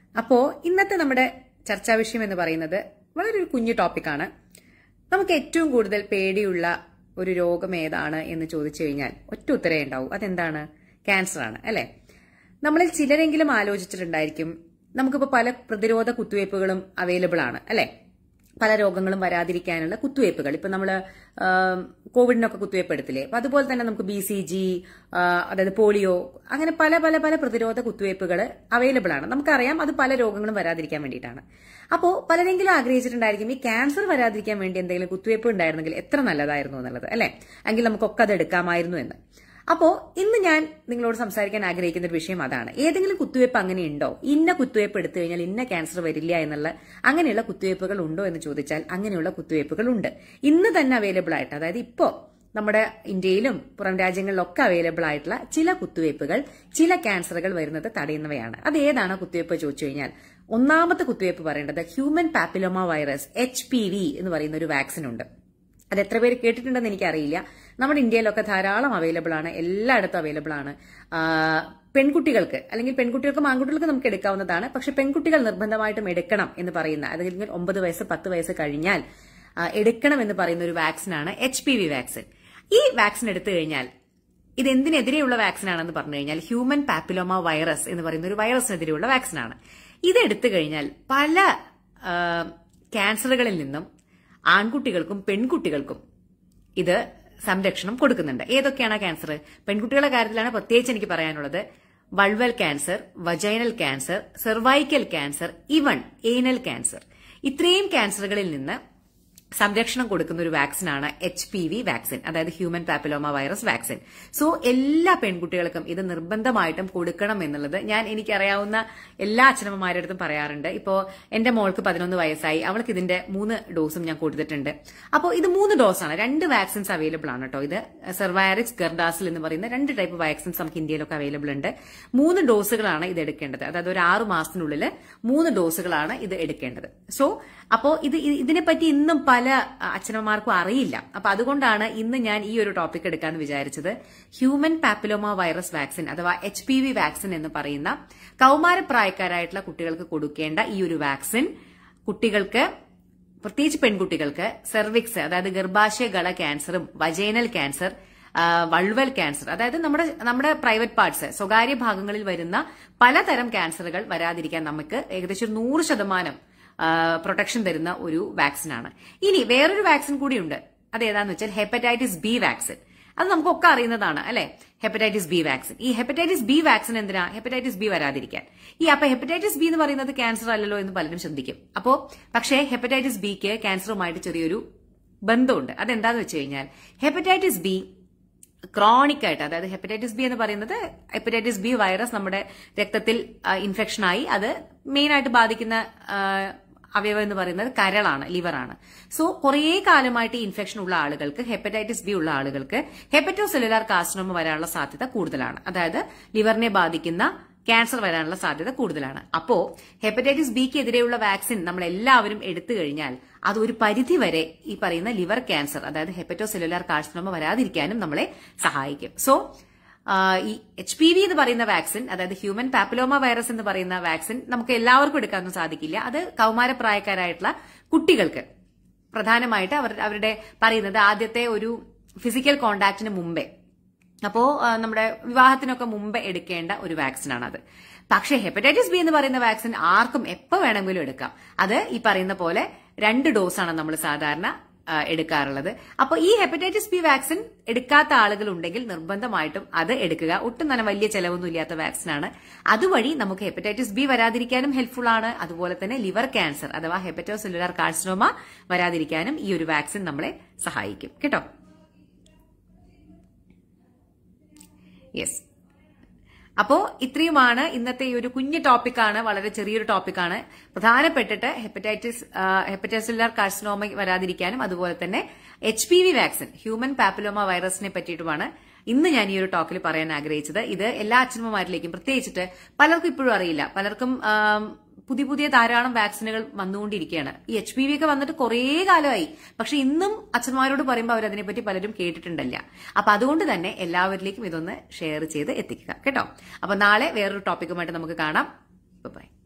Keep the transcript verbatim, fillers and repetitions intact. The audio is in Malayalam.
അപ്പോ ഇന്നത്തെ നമ്മുടെ ചർച്ചാ വിഷയം എന്ന് പറയുന്നത് വളരെ ഒരു കുഞ്ഞു ടോപ്പിക്കാണ്. നമുക്ക് ഏറ്റവും കൂടുതൽ പേടിയുള്ള ഒരു രോഗം ഏതാണ് എന്ന് ചോദിച്ചു കഴിഞ്ഞാൽ ഒറ്റ ഉത്തരേ ഉണ്ടാവും, അതെന്താണ്? ക്യാൻസർ ആണ്, അല്ലെ? നമ്മളിൽ ചിലരെങ്കിലും ആലോചിച്ചിട്ടുണ്ടായിരിക്കും, നമുക്കിപ്പോ പല പ്രതിരോധ കുത്തിവയ്പ്പുകളും അവൈലബിൾ ആണ്, അല്ലെ? പല രോഗങ്ങളും വരാതിരിക്കാനുള്ള കുത്തിവയ്പ്പുകൾ. ഇപ്പൊ നമ്മള് കോവിഡിനൊക്കെ കുത്തിവയ്പ്പ് എടുത്തില്ലേ, അപ്പൊ അതുപോലെ തന്നെ നമുക്ക് ബി സി ജി, അതായത് പോളിയോ, അങ്ങനെ പല പല പല പ്രതിരോധ കുത്തിവയ്പ്പുകൾ അവൈലബിൾ ആണ്. നമുക്കറിയാം അത് പല രോഗങ്ങളും വരാതിരിക്കാൻ വേണ്ടിയിട്ടാണ്. അപ്പോ പലരെങ്കിലും ആഗ്രഹിച്ചിട്ടുണ്ടായിരിക്കും ഈ ക്യാൻസർ വരാതിരിക്കാൻ വേണ്ടി എന്തെങ്കിലും കുത്തിവയ്പ്പ് ഉണ്ടായിരുന്നെങ്കിൽ എത്ര നല്ലതായിരുന്നു എന്നുള്ളത്, അല്ലെ? എങ്കിൽ നമുക്കൊക്കെ അത് എടുക്കാമായിരുന്നു എന്ന്. അപ്പോ ഇന്ന് ഞാൻ നിങ്ങളോട് സംസാരിക്കാൻ ആഗ്രഹിക്കുന്ന ഒരു വിഷയം അതാണ്. ഏതെങ്കിലും കുത്തിവയ്പ്പ് അങ്ങനെ ഉണ്ടോ? ഇന്ന കുത്തിവയ്പ്പ് എടുത്തു കഴിഞ്ഞാൽ ഇന്ന ക്യാൻസർ വരില്ല എന്നുള്ള അങ്ങനെയുള്ള കുത്തിവയ്പ്പുകൾ ഉണ്ടോ എന്ന് ചോദിച്ചാൽ അങ്ങനെയുള്ള കുത്തിവയ്പ്പുകൾ ഉണ്ട്. ഇന്ന് തന്നെ അവൈലബിൾ ആയിട്ട്, അതായത് ഇപ്പോ നമ്മുടെ ഇന്ത്യയിലും പുറം രാജ്യങ്ങളിലൊക്കെ അവൈലബിൾ ആയിട്ടുള്ള ചില കുത്തിവയ്പ്പുകൾ ചില ക്യാൻസറുകൾ വരുന്നത് തടയുന്നവയാണ്. അത് ഏതാണ് കുത്തിവയ്പ്പ് ചോദിച്ചു കഴിഞ്ഞാൽ ഒന്നാമത്തെ കുത്തിവയ്പ്പ് പറയേണ്ടത് human papilloma virus H P V എന്ന് പറയുന്ന ഒരു വാക്സിൻ ഉണ്ട്. അത് എത്ര പേര് കേട്ടിട്ടുണ്ടെന്ന് എനിക്കറിയില്ല. നമ്മുടെ ഇന്ത്യയിലൊക്കെ ധാരാളം അവൈലബിൾ ആണ്, എല്ലായിടത്തും അവൈലബിൾ ആണ്. പെൺകുട്ടികൾക്ക് അല്ലെങ്കിൽ പെൺകുട്ടികൾക്കും ആൺകുട്ടികൾക്കും നമുക്ക് എടുക്കാവുന്നതാണ്. പക്ഷെ പെൺകുട്ടികൾ നിർബന്ധമായിട്ടും എടുക്കണം എന്ന് പറയുന്ന, അല്ലെങ്കിൽ ഒമ്പത് വയസ്സ് പത്ത് വയസ്സ് കഴിഞ്ഞാൽ എടുക്കണം എന്ന് പറയുന്ന ഒരു വാക്സിനാണ് എച്ച് പി വി വാക്സിൻ. ഈ വാക്സിൻ എടുത്തു കഴിഞ്ഞാൽ ഇത് എന്തിനെതിരെയുള്ള വാക്സിൻ ആണെന്ന് പറഞ്ഞു കഴിഞ്ഞാൽ ഹ്യൂമൻ പാപ്പിലോമ വൈറസ് എന്ന് പറയുന്ന ഒരു വൈറസിനെതിരെയുള്ള വാക്സിനാണ്. ഇത് എടുത്തു കഴിഞ്ഞാൽ പല ക്യാൻസറുകളിൽ നിന്നും ആൺകുട്ടികൾക്കും പെൺകുട്ടികൾക്കും ഇത് സംരക്ഷണം കൊടുക്കുന്നുണ്ട്. ഏതൊക്കെയാണ് ക്യാൻസർ? പെൺകുട്ടികളുടെ കാര്യത്തിലാണ് പ്രത്യേകിച്ച് എനിക്ക് പറയാനുള്ളത്. Vulval cancer, vaginal cancer, cervical cancer, even anal cancer, ഇത്രയും ക്യാൻസറുകളിൽ നിന്ന് സംരക്ഷണം കൊടുക്കുന്ന ഒരു വാക്സിനാണ് എച്ച് പി വി വാക്സിൻ, അതായത് human papilloma virus vaccine. So എല്ലാ പെൺകുട്ടികൾക്കും ഇത് നിർബന്ധമായിട്ടും കൊടുക്കണം എന്നുള്ളത് ഞാൻ എനിക്കറിയാവുന്ന എല്ലാ അച്ഛനമ്മമാരുടെ അടുത്തും പറയാറുണ്ട്. ഇപ്പോ എന്റെ മോൾക്ക് പതിനൊന്ന് വയസ്സായി, അവൾക്ക് ഇതിന്റെ മൂന്ന് ഡോസും ഞാൻ കൊടുത്തിട്ടുണ്ട്. അപ്പോൾ ഇത് മൂന്ന് ഡോസാണ്, രണ്ട് വാക്സിൻസ് അവൈലബിൾ ആണ് കേട്ടോ. ഇത് സെർവാരിക്സ്, ഗർഡാസിൽ എന്ന് പറയുന്ന രണ്ട് ടൈപ്പ് വാക്സിൻസ് നമുക്ക് ഇന്ത്യയിലൊക്കെ അവൈലബിൾ ഉണ്ട്. മൂന്ന് ഡോസുകളാണ് ഇത് എടുക്കേണ്ടത്, അതായത് ഒരു ആറു മാസത്തിനുള്ളിൽ മൂന്ന് ഡോസുകളാണ് ഇത് എടുക്കേണ്ടത്. സോ അപ്പോ ഇത് ഇതിനെപ്പറ്റി ഇന്നും പല അച്ഛനമ്മമാർക്കും അറിയില്ല. അപ്പൊ അതുകൊണ്ടാണ് ഇന്ന് ഞാൻ ഈ ഒരു ടോപ്പിക് എടുക്കാന്ന് വിചാരിച്ചത്. ഹ്യൂമൻ പാപ്പിലോമ വൈറസ് വാക്സിൻ അഥവാ എച്ച് പി വി വാക്സിൻ എന്ന് പറയുന്ന കൌമാരപ്രായക്കാരായിട്ടുള്ള കുട്ടികൾക്ക് കൊടുക്കേണ്ട ഈ ഒരു വാക്സിൻ കുട്ടികൾക്ക്, പ്രത്യേകിച്ച് പെൺകുട്ടികൾക്ക്, സെർവിക്സ് അതായത് ഗർഭാശയഗള ക്യാൻസറും വജൈനൽ ക്യാൻസർ, വൾവൽ ക്യാൻസർ, അതായത് നമ്മുടെ നമ്മുടെ പ്രൈവറ്റ് പാർട്സ്, സ്വകാര്യ ഭാഗങ്ങളിൽ വരുന്ന പലതരം ക്യാൻസറുകൾ വരാതിരിക്കാൻ നമുക്ക് ഏകദേശം നൂറ് ശതമാനം പ്രൊട്ടക്ഷൻ തരുന്ന ഒരു വാക്സിനാണ്. ഇനി വേറൊരു വാക്സിൻ കൂടിയുണ്ട്. അത് ഏതാന്ന് വെച്ചാൽ ഹെപ്പറ്റൈറ്റിസ് ബി വാക്സിൻ. അത് നമുക്കൊക്കെ അറിയുന്നതാണ്, അല്ലെ? Hepatitis B vaccine. ഈ ഹെപ്പറ്റൈറ്റിസ് ബി വാക്സിൻ എന്തിനാ? ഹെപ്പറ്റൈറ്റിസ് ബി വരാതിരിക്കാൻ. ഈ അപ്പൊ ഹെപ്പറ്റൈറ്റിസ് ബി എന്ന് പറയുന്നത് ക്യാൻസർ അല്ലല്ലോ എന്ന് പലരും ചിന്തിക്കും. അപ്പോ പക്ഷേ ഹെപ്പറ്റൈറ്റിസ് ബിക്ക് ക്യാൻസറുമായിട്ട് ചെറിയൊരു ബന്ധമുണ്ട്. അതെന്താന്ന് വെച്ച് കഴിഞ്ഞാൽ ഹെപ്പറ്റൈറ്റിസ് ബി ക്രോണിക് ആയിട്ട്, അതായത് ഹെപ്പറ്റൈറ്റിസ് ബി എന്ന് പറയുന്നത് ഹെപ്പറ്റൈറ്റിസ് ബി വൈറസ് നമ്മുടെ രക്തത്തിൽ ഇൻഫെക്ഷനായി അത് മെയിൻ ആയിട്ട് ബാധിക്കുന്ന അവയവം എന്ന് പറയുന്നത് കരളാണ്, ലിവറാണ്. സോ കുറേ കാലമായിട്ട് ഈ ഇൻഫെക്ഷൻ ഉള്ള ആളുകൾക്ക്, ഹെപ്പറ്റൈറ്റിസ് ബി ഉള്ള ആളുകൾക്ക് ഹെപ്പറ്റോ സെല്ലുലാർ കാർസിനോമ വരാനുള്ള സാധ്യത കൂടുതലാണ്. അതായത് ലിവറിനെ ബാധിക്കുന്ന ക്യാൻസർ വരാനുള്ള സാധ്യത കൂടുതലാണ്. അപ്പോ ഹെപ്പറ്റൈറ്റിസ് ബിക്ക് എതിരെയുള്ള വാക്സിൻ നമ്മൾ എല്ലാവരും എടുത്തു കഴിഞ്ഞാൽ അത് ഒരു പരിധി വരെ ഈ പറയുന്ന ലിവർ ക്യാൻസർ, അതായത് ഹെപ്പറ്റോ സെല്ലുലാർ കാർസിനോമ വരാതിരിക്കാനും നമ്മളെ സഹായിക്കും. സോ ഈ എച്ച് പി വി എന്ന് പറയുന്ന വാക്സിൻ, അതായത് ഹ്യൂമൻ പാപ്പിലോമ വൈറസ് എന്ന് പറയുന്ന വാക്സിൻ നമുക്ക് എല്ലാവർക്കും എടുക്കാനൊന്നും സാധിക്കില്ല. അത് കൌമാരപ്രായക്കാരായിട്ടുള്ള കുട്ടികൾക്ക് പ്രധാനമായിട്ട് അവർ അവരുടെ പറയുന്നത് ആദ്യത്തെ ഒരു ഫിസിക്കൽ കോണ്ടാക്ടിന് മുമ്പേ, അപ്പോ നമ്മുടെ വിവാഹത്തിനൊക്കെ മുമ്പ് എടുക്കേണ്ട ഒരു വാക്സിനാണ് അത്. പക്ഷേ ഹെപ്പറ്റൈറ്റിസ് ബി എന്ന് പറയുന്ന വാക്സിൻ ആർക്കും എപ്പോ വേണമെങ്കിലും എടുക്കാം. അത് ഈ പറയുന്ന പോലെ രണ്ട് ഡോസാണ് നമ്മൾ സാധാരണ എടുക്കാറുള്ളത്. അപ്പൊ ഈ ഹെപ്പറ്റൈറ്റിസ് ബി വാക്സിൻ എടുക്കാത്ത ആളുകൾ ഉണ്ടെങ്കിൽ നിർബന്ധമായിട്ടും അത് എടുക്കുക. ഒട്ടും തന്നെ വലിയ ചെലവൊന്നും ഇല്ലാത്ത വാക്സിനാണ്. അതുവഴി നമുക്ക് ഹെപ്പറ്റൈറ്റിസ് ബി വരാതിരിക്കാനും ഹെൽപ്ഫുൾ ആണ്. അതുപോലെ തന്നെ ലിവർ ക്യാൻസർ അഥവാ ഹെപ്പറ്റോ സെല്ലുലാർ കാർസിനോമ വരാതിരിക്കാനും ഈ ഒരു വാക്സിൻ നമ്മളെ സഹായിക്കും കേട്ടോ. യെസ്, അപ്പോ ഇത്രയുമാണ് ഇന്നത്തെ ഈ ഒരു കുഞ്ഞു ടോപ്പിക്കാണ്, വളരെ ചെറിയൊരു ടോപ്പിക്കാണ്. പ്രധാനപ്പെട്ടിട്ട് ഹെപ്പറ്റൈറ്റിസ് ഹെപ്പറ്റോ സെല്ലുലാർ കാർസിനോമ വരാതിരിക്കാനും അതുപോലെ തന്നെ H P V vaccine human papilloma വൈറസിനെ പറ്റിയിട്ടുമാണ് ഇന്ന് ഞാൻ ഈ ഒരു ടോക്കിൽ പറയാൻ ആഗ്രഹിച്ചത്. ഇത് എല്ലാ അച്ഛനമ്മമാരിലേക്കും, പ്രത്യേകിച്ചിട്ട് പലർക്കും ഇപ്പോഴും അറിയില്ല, പലർക്കും പുതിയ പുതിയ ധാരാളം വാക്സിനുകൾ വന്നുകൊണ്ടിരിക്കുകയാണ്. ഈ എച്ച് പി വി ഒക്കെ വന്നിട്ട് കുറേ കാലമായി, പക്ഷെ ഇന്നും അച്ഛന്മാരോട് പറയുമ്പോൾ അവർ അതിനെപ്പറ്റി പലരും കേട്ടിട്ടുണ്ടല്ല. അപ്പൊ അതുകൊണ്ട് തന്നെ എല്ലാവരിലേക്കും ഇതൊന്ന് ഷെയർ ചെയ്ത് എത്തിക്കുക കേട്ടോ. അപ്പൊ നാളെ വേറൊരു ടോപ്പിക്കുമായിട്ട് നമുക്ക് കാണാം. ബൈ.